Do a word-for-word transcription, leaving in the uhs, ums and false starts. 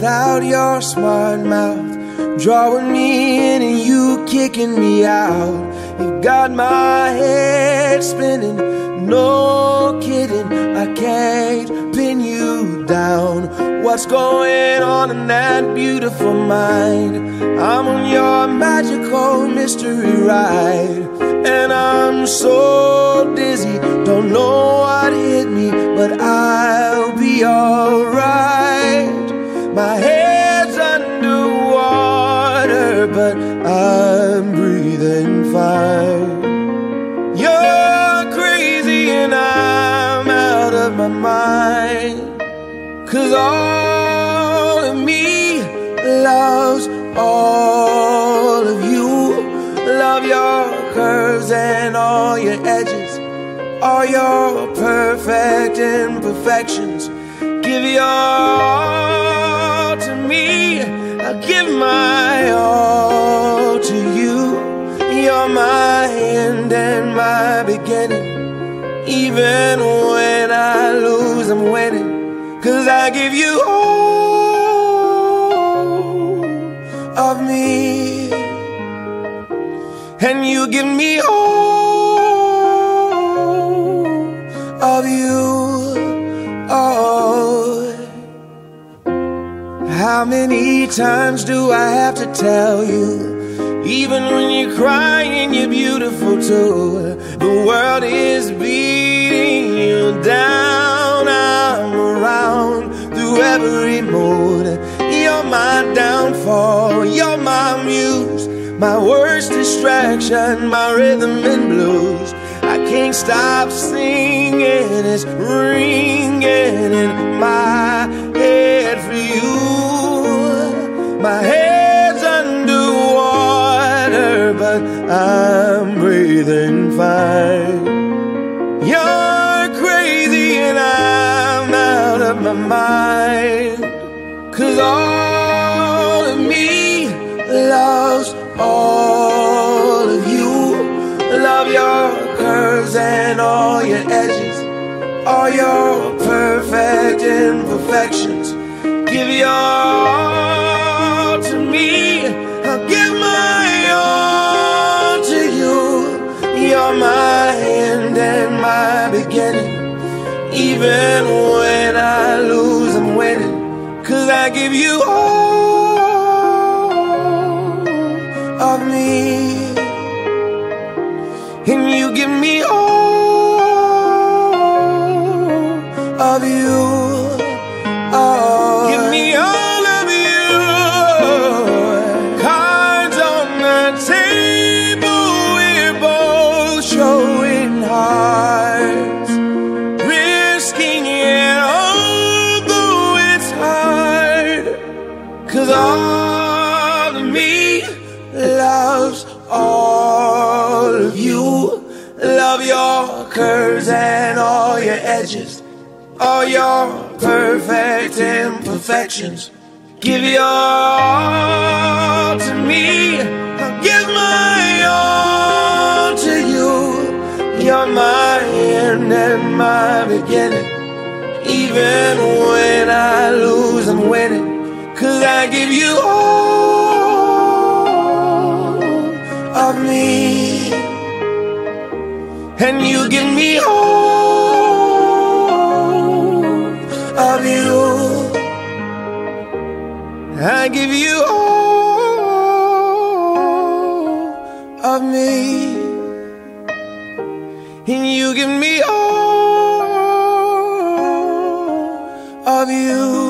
without your smart mouth, drawing me in and you kicking me out. You got my head spinning, no kidding, I can't pin you down. What's going on in that beautiful mind? I'm on your magical mystery ride, and I'm so dizzy, don't know what hit me, but I'll be alright. My head's underwater, but I'm breathing fine. You're crazy and I'm out of my mind, 'cause all of me loves all of you. Love your curves and all your edges, all your perfect imperfections. Give your all to me, I'll give my all to you. You're my end and my beginning. Even when I lose, I'm winning, 'cause I give you all of me, and you give me all of you. Oh, how many times do I have to tell you? Even when you're crying, you're beautiful too. The world is beating you down. I'm around through every mood. You're my downfall, you're my muse, my worst distraction, my rhythm and blues. I can't stop singing, it's ringing in my head for you. My head's underwater, but I'm breathing fine. You're crazy and I'm out of my mind, 'cause all of me loves all of you. Love your curves and all your edges, all your perfect imperfections. Give your all to me, I'll give my all to you. You're my end and my beginning. Even when I lose, I'm winning, 'cause I give you all of me, and you give me all of you. Oh, give me all of you. Cards on the table, we're both showing hearts, risking it although it's hard, 'cause all of me loves all of you. Love your curves and all your edges, all your perfect imperfections. Give your all to me, I'll give my all to you. You're my end and my beginning. Even when I lose, I'm winning, 'cause I give you all of me, and you give me all of you. I give you all of me, and you give me all of you.